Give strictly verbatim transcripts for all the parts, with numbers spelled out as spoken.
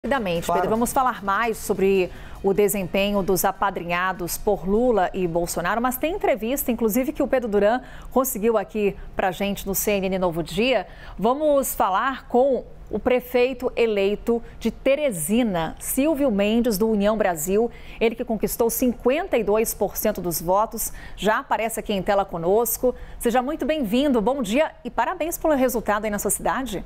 Rapidamente, Claro. Pedro, vamos falar mais sobre o desempenho dos apadrinhados por Lula e Bolsonaro, mas tem entrevista, inclusive, que o Pedro Duran conseguiu aqui pra gente no C N N Novo Dia. Vamos falar com o prefeito eleito de Teresina, Silvio Mendes, do União Brasil, ele que conquistou cinquenta e dois por cento dos votos, já aparece aqui em tela conosco. Seja muito bem-vindo, bom dia e parabéns pelo resultado aí na sua cidade.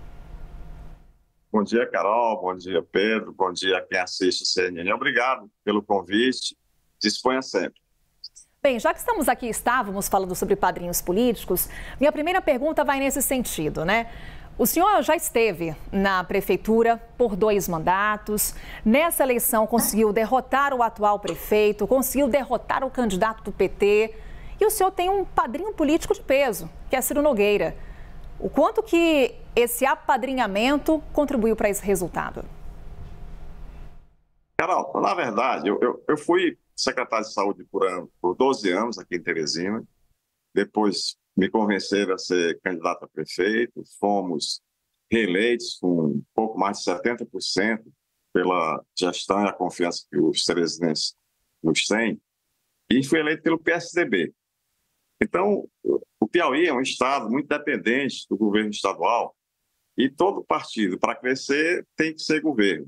Bom dia, Carol. Bom dia, Pedro. Bom dia a quem assiste o C N N. Obrigado pelo convite. Disponha sempre. Bem, já que estamos aqui, estávamos falando sobre padrinhos políticos, minha primeira pergunta vai nesse sentido, né? O senhor já esteve na prefeitura por dois mandatos. Nessa eleição conseguiu derrotar o atual prefeito, conseguiu derrotar o candidato do P T. E o senhor tem um padrinho político de peso, que é Ciro Nogueira. O quanto que esse apadrinhamento contribuiu para esse resultado? Carol, na verdade, eu, eu, eu fui secretário de saúde por, ano, por doze anos aqui em Teresina. Depois me convenceram a ser candidato a prefeito. Fomos reeleitos com um pouco mais de setenta por cento pela gestão e a confiança que os teresinenses nos têm. E fui eleito pelo P S D B. Então, o Piauí é um estado muito dependente do governo estadual e todo partido, para crescer, tem que ser governo.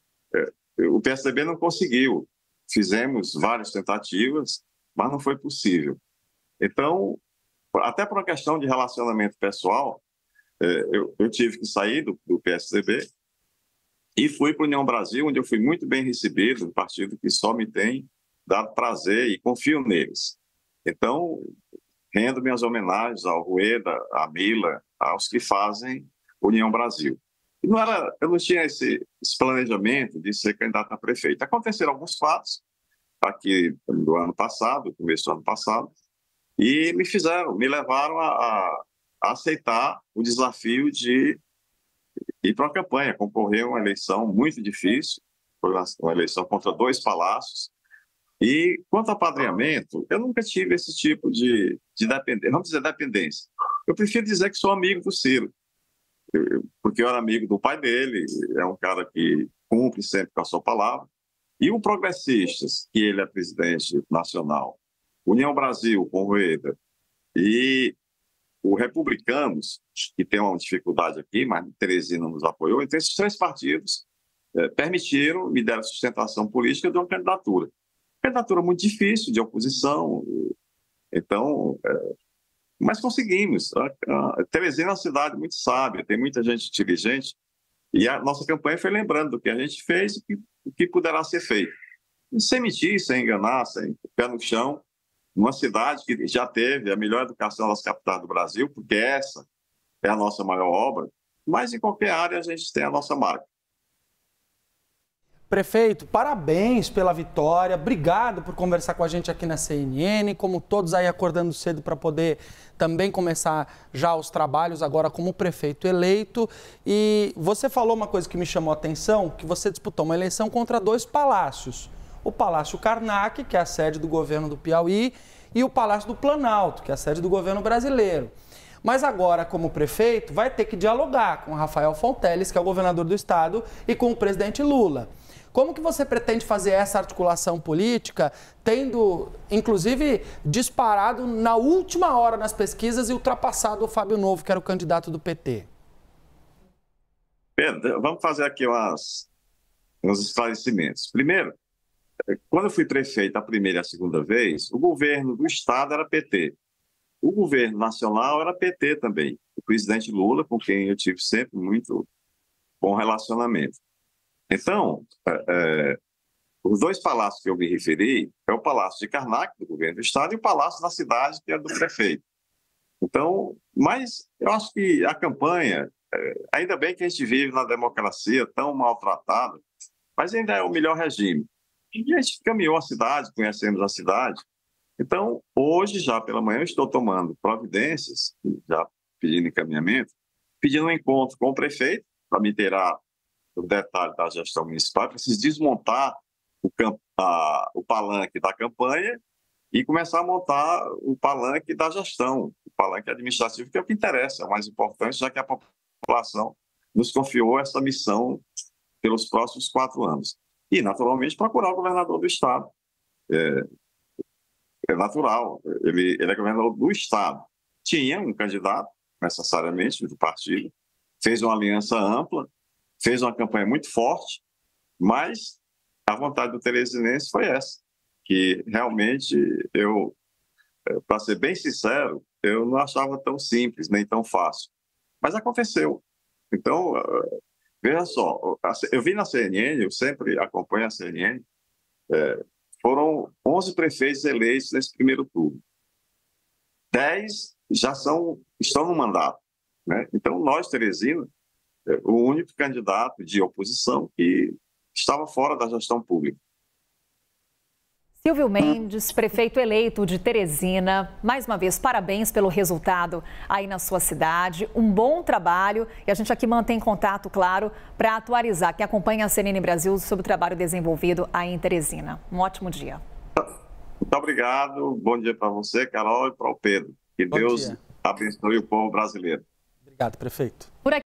O P S D B não conseguiu. Fizemos várias tentativas, mas não foi possível. Então, até por uma questão de relacionamento pessoal, eu, eu tive que sair do, do P S D B e fui para a União Brasil, onde eu fui muito bem recebido, um partido que só me tem dado prazer e confio neles. Então, rendo minhas homenagens ao Rueda, à Mila, aos que fazem União Brasil. E não era, eu não tinha esse, esse planejamento de ser candidato a prefeito. Aconteceram alguns fatos aqui do ano passado, começo do ano passado, e me fizeram, me levaram a, a, a aceitar o desafio de ir para uma campanha, concorrer a uma eleição muito difícil, foi uma, uma eleição contra dois palácios. E quanto ao apadrinhamento, eu nunca tive esse tipo de, de dependência, vamos dizer dependência. Eu prefiro dizer que sou amigo do Ciro, porque eu era amigo do pai dele, é um cara que cumpre sempre com a sua palavra. E o Progressistas, que ele é presidente nacional, União Brasil, com o Rueda, e o Republicanos, que tem uma dificuldade aqui, mas Teresina nos apoiou, então esses três partidos eh, permitiram, me deram sustentação política de uma candidatura. Candidatura muito difícil, de oposição, então, é, mas conseguimos. A, a Teresina é uma cidade muito sábia, tem muita gente inteligente, e a nossa campanha foi lembrando do que a gente fez e o que poderá ser feito. E sem mentir, sem enganar, sem pé no chão, numa cidade que já teve a melhor educação das capitais do Brasil, porque essa é a nossa maior obra, mas em qualquer área a gente tem a nossa marca. Prefeito, parabéns pela vitória, obrigado por conversar com a gente aqui na C N N, como todos aí acordando cedo para poder também começar já os trabalhos agora como prefeito eleito. E você falou uma coisa que me chamou a atenção, que você disputou uma eleição contra dois palácios. O Palácio Karnak, que é a sede do governo do Piauí, e o Palácio do Planalto, que é a sede do governo brasileiro. Mas agora, como prefeito, vai ter que dialogar com o Rafael Fonteles, que é o governador do estado, e com o presidente Lula. Como que você pretende fazer essa articulação política, tendo, inclusive, disparado na última hora nas pesquisas e ultrapassado o Fábio Novo, que era o candidato do P T? Pedro, vamos fazer aqui umas, uns esclarecimentos. Primeiro, quando eu fui prefeito a primeira e a segunda vez, o governo do estado era P T. O governo nacional era P T também. O presidente Lula, com quem eu tive sempre muito bom relacionamento. Então, é, é, os dois palácios que eu me referi é o Palácio de Karnak, do governo do estado, e o Palácio da cidade, que é do prefeito. Então, mas eu acho que a campanha, é, ainda bem que a gente vive na democracia tão maltratada, mas ainda é o melhor regime. E a gente caminhou a cidade, conhecemos a cidade. Então, hoje, já pela manhã, eu estou tomando providências, já pedindo encaminhamento, pedindo um encontro com o prefeito, para me inteirar o detalhe da gestão municipal. Preciso desmontar o, camp... a... o palanque da campanha e começar a montar o palanque da gestão, o palanque administrativo, que é o que interessa, é o mais importante, já que a população nos confiou essa missão pelos próximos quatro anos. E, naturalmente, procurar o governador do Estado. É, é natural, ele, ele é governador do Estado. Tinha um candidato, necessariamente, do partido, fez uma aliança ampla, fez uma campanha muito forte, mas a vontade do teresinense foi essa, que realmente eu, para ser bem sincero, eu não achava tão simples, nem tão fácil. Mas aconteceu. Então, veja só, eu vi na C N N, eu sempre acompanho a C N N, é, foram onze prefeitos eleitos nesse primeiro turno. dez já são, estão no mandato, né? Então, nós, Teresina, é o único candidato de oposição que estava fora da gestão pública. Silvio Mendes, prefeito eleito de Teresina, mais uma vez, parabéns pelo resultado aí na sua cidade. Um bom trabalho e a gente aqui mantém contato, claro, para atualizar quem acompanha a C N N Brasil sobre o trabalho desenvolvido aí em Teresina. Um ótimo dia. Muito obrigado. Bom dia para você, Carol, e para o Pedro. Que Bom Deus dia. abençoe o povo brasileiro. Obrigado, prefeito. Por aqui...